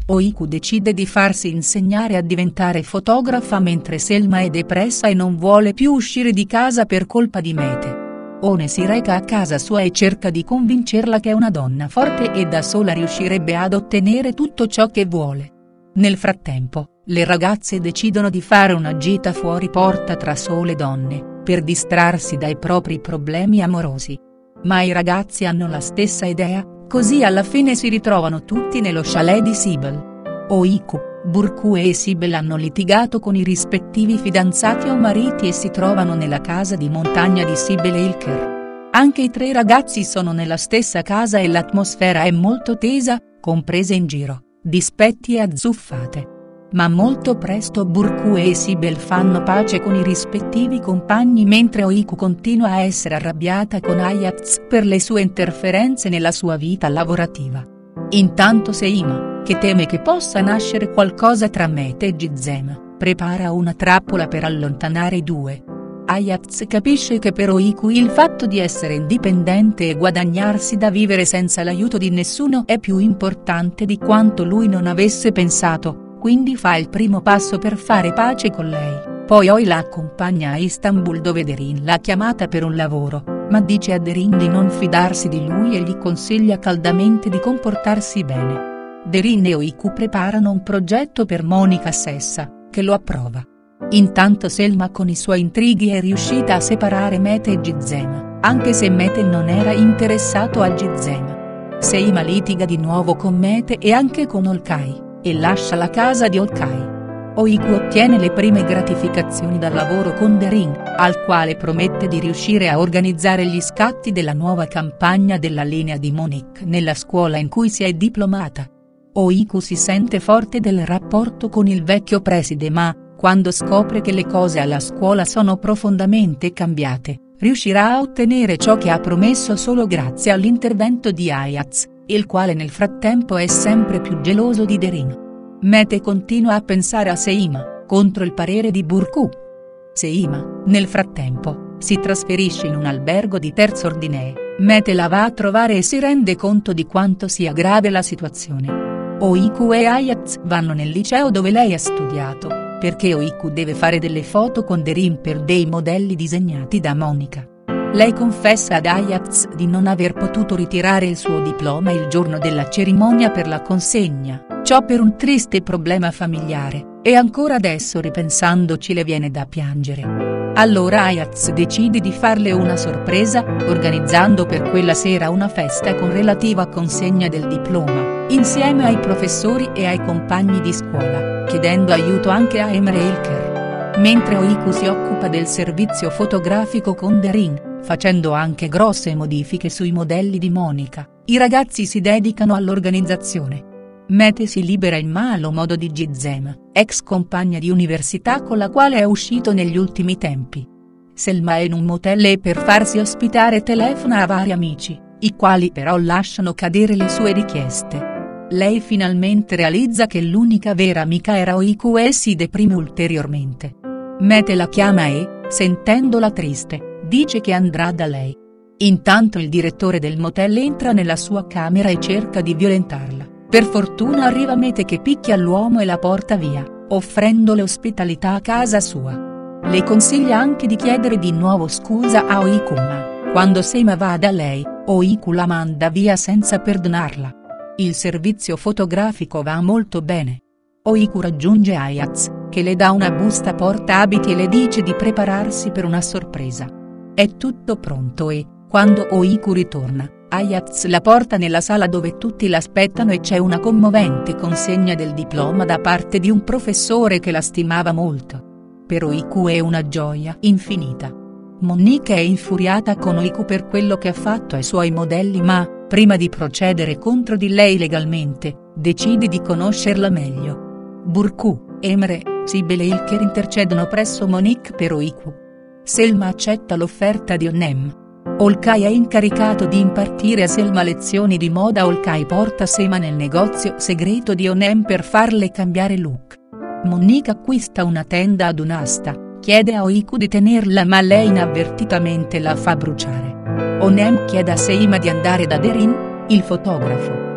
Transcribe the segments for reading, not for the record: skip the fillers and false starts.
Oiku decide di farsi insegnare a diventare fotografa mentre Selma è depressa e non vuole più uscire di casa per colpa di Mete. One si reca a casa sua e cerca di convincerla che è una donna forte e da sola riuscirebbe ad ottenere tutto ciò che vuole. Nel frattempo, le ragazze decidono di fare una gita fuori porta tra sole donne, per distrarsi dai propri problemi amorosi. Ma i ragazzi hanno la stessa idea, così alla fine si ritrovano tutti nello chalet di Sibel. Oiku, Burku e Sibel hanno litigato con i rispettivi fidanzati o mariti e si trovano nella casa di montagna di Sibel e Ilker. Anche i tre ragazzi sono nella stessa casa e l'atmosfera è molto tesa, comprese in giro, dispetti e azzuffate. Ma molto presto Burku e Sibel fanno pace con i rispettivi compagni mentre Oiku continua a essere arrabbiata con Ayaz per le sue interferenze nella sua vita lavorativa. Intanto Seima, che teme che possa nascere qualcosa tra Mete e Gizem, prepara una trappola per allontanare i due. Ayaz capisce che per Oiku il fatto di essere indipendente e guadagnarsi da vivere senza l'aiuto di nessuno è più importante di quanto lui non avesse pensato. Quindi fa il primo passo per fare pace con lei, poi Oi la accompagna a Istanbul dove Derin l'ha chiamata per un lavoro, ma dice a Derin di non fidarsi di lui e gli consiglia caldamente di comportarsi bene. Derin e Oiku preparano un progetto per Monica Sessa, che lo approva. Intanto Selma con i suoi intrighi è riuscita a separare Mete e Gizem, anche se Mete non era interessato a Gizem. Seima litiga di nuovo con Mete e anche con Olcay, e lascia la casa di Olcay. Oiku ottiene le prime gratificazioni dal lavoro con Derin, al quale promette di riuscire a organizzare gli scatti della nuova campagna della linea di Monique nella scuola in cui si è diplomata. Oiku si sente forte del rapporto con il vecchio preside ma, quando scopre che le cose alla scuola sono profondamente cambiate, riuscirà a ottenere ciò che ha promesso solo grazie all'intervento di Ayaz, il quale nel frattempo è sempre più geloso di Derin. Mete continua a pensare a Seima, contro il parere di Burku. Seima, nel frattempo, si trasferisce in un albergo di terzo ordine. Mete la va a trovare e si rende conto di quanto sia grave la situazione. Oiku e Ayaz vanno nel liceo dove lei ha studiato, perché Oiku deve fare delle foto con Derin per dei modelli disegnati da Monica. Lei confessa ad Ayaz di non aver potuto ritirare il suo diploma il giorno della cerimonia per la consegna, ciò per un triste problema familiare, e ancora adesso ripensandoci le viene da piangere. Allora Ayaz decide di farle una sorpresa, organizzando per quella sera una festa con relativa consegna del diploma, insieme ai professori e ai compagni di scuola, chiedendo aiuto anche a Emre Ilker. Mentre Oiku si occupa del servizio fotografico con Derin, facendo anche grosse modifiche sui modelli di Monica, i ragazzi si dedicano all'organizzazione. Mete si libera in malo modo di Gizem, ex compagna di università con la quale è uscito negli ultimi tempi. Selma è in un motel e per farsi ospitare telefona a vari amici, i quali però lasciano cadere le sue richieste. Lei finalmente realizza che l'unica vera amica era Oiku e si deprime ulteriormente. Mete la chiama e, sentendola triste, dice che andrà da lei. Intanto il direttore del motel entra nella sua camera e cerca di violentarla. Per fortuna arriva Mete che picchia l'uomo e la porta via, offrendole ospitalità a casa sua. Le consiglia anche di chiedere di nuovo scusa a Oiku ma, quando Seima va da lei, Oiku la manda via senza perdonarla. Il servizio fotografico va molto bene. Oiku raggiunge Ayaz, che le dà una busta porta-abiti e le dice di prepararsi per una sorpresa. È tutto pronto e, quando Oiku ritorna, Ayaz la porta nella sala dove tutti l'aspettano e c'è una commovente consegna del diploma da parte di un professore che la stimava molto. Per Oiku è una gioia infinita. Monique è infuriata con Oiku per quello che ha fatto ai suoi modelli ma, prima di procedere contro di lei legalmente, decide di conoscerla meglio. Burku, Emre, Sibel e Ilker intercedono presso Monique per Oiku. Selma accetta l'offerta di Onem. Olcay è incaricato di impartire a Selma lezioni di moda. Olcay porta Seima nel negozio segreto di Onem per farle cambiare look. Monique acquista una tenda ad un'asta, chiede a Oiku di tenerla ma lei inavvertitamente la fa bruciare. Onem chiede a Seima di andare da Derin, il fotografo.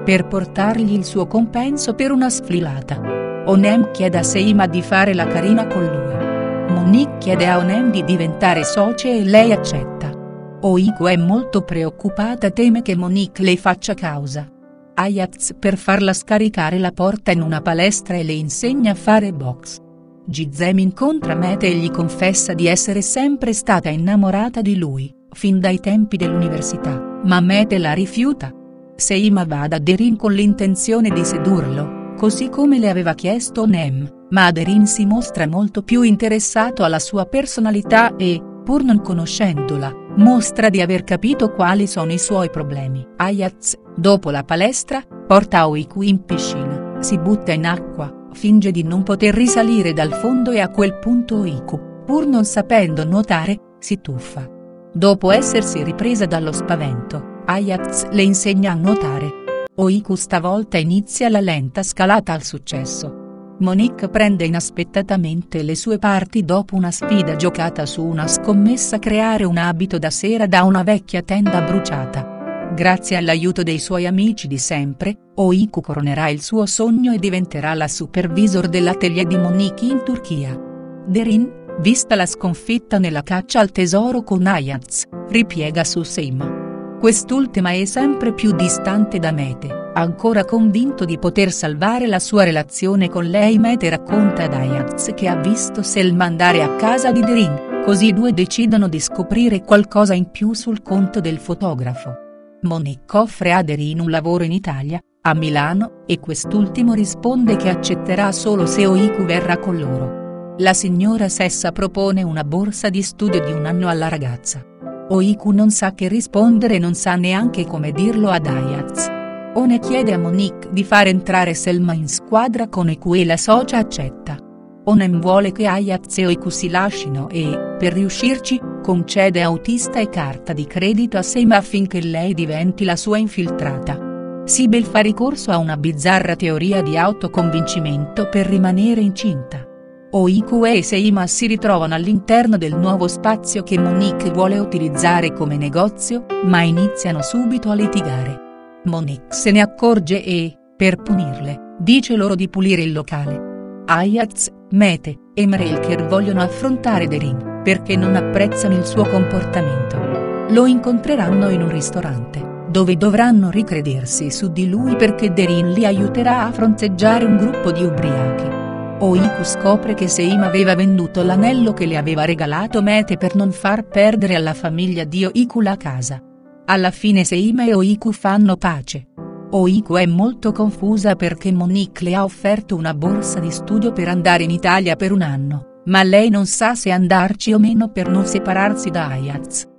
per portargli il suo compenso per una sfilata. Onem chiede a Seima di fare la carina con lui. Monique chiede a Onem di diventare socia e lei accetta. Oiko è molto preoccupata, teme che Monique le faccia causa. Ayaz per farla scaricare la porta in una palestra e le insegna a fare box. Gizem incontra Mete e gli confessa di essere sempre stata innamorata di lui, fin dai tempi dell'università, ma Mete la rifiuta. Seima va da Derin con l'intenzione di sedurlo, così come le aveva chiesto Nem, ma Derin si mostra molto più interessato alla sua personalità e, pur non conoscendola, mostra di aver capito quali sono i suoi problemi. Ayaz, dopo la palestra, porta Oiku in piscina, si butta in acqua, finge di non poter risalire dal fondo e a quel punto Oiku, pur non sapendo nuotare, si tuffa. Dopo essersi ripresa dallo spavento, Ayaz le insegna a nuotare. Oiku stavolta inizia la lenta scalata al successo. Monique prende inaspettatamente le sue parti dopo una sfida giocata su una scommessa: creare un abito da sera da una vecchia tenda bruciata. Grazie all'aiuto dei suoi amici di sempre, Oiku coronerà il suo sogno e diventerà la supervisor dell'atelier di Monique in Turchia. Derin, vista la sconfitta nella caccia al tesoro con Ayaz, ripiega su Seima. Quest'ultima è sempre più distante da Mete, ancora convinto di poter salvare la sua relazione con lei. Mete racconta ad Ayaz che ha visto Selma andare a casa di Derin, così i due decidono di scoprire qualcosa in più sul conto del fotografo. Monique offre a Derin un lavoro in Italia, a Milano, e quest'ultimo risponde che accetterà solo se Oiku verrà con loro. La signora Sessa propone una borsa di studio di 1 anno alla ragazza. Oiku non sa che rispondere e non sa neanche come dirlo ad Ayaz. One chiede a Monique di far entrare Selma in squadra con Oiku e la socia accetta. Onem vuole che Ayaz e Oiku si lascino e, per riuscirci, concede autista e carta di credito a Seima affinché lei diventi la sua infiltrata. Sibel fa ricorso a una bizzarra teoria di autoconvincimento per rimanere incinta. Oiku e Seima si ritrovano all'interno del nuovo spazio che Monique vuole utilizzare come negozio, ma iniziano subito a litigare. Monique se ne accorge e, per punirle, dice loro di pulire il locale. Ayaz, Mete e Mrelker vogliono affrontare Derin, perché non apprezzano il suo comportamento. Lo incontreranno in un ristorante, dove dovranno ricredersi su di lui perché Derin li aiuterà a fronteggiare un gruppo di ubriachi. Oiku scopre che Seima aveva venduto l'anello che le aveva regalato Mete per non far perdere alla famiglia di Oiku la casa. Alla fine Seima e Oiku fanno pace. Oiku è molto confusa perché Monique le ha offerto una borsa di studio per andare in Italia per 1 anno, ma lei non sa se andarci o meno per non separarsi da Ayaz.